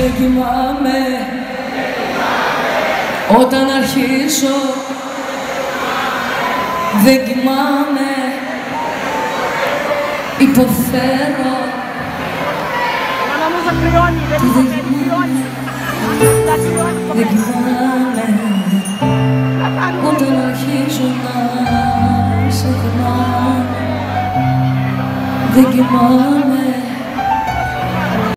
δεν κοιμάμαι όταν αρχίσω, δεν κοιμάμαι, υποφέρω. Δεν κοιμάμαι όταν αρχίζω να σε θυμάμαι, δεν κοιμάμαι.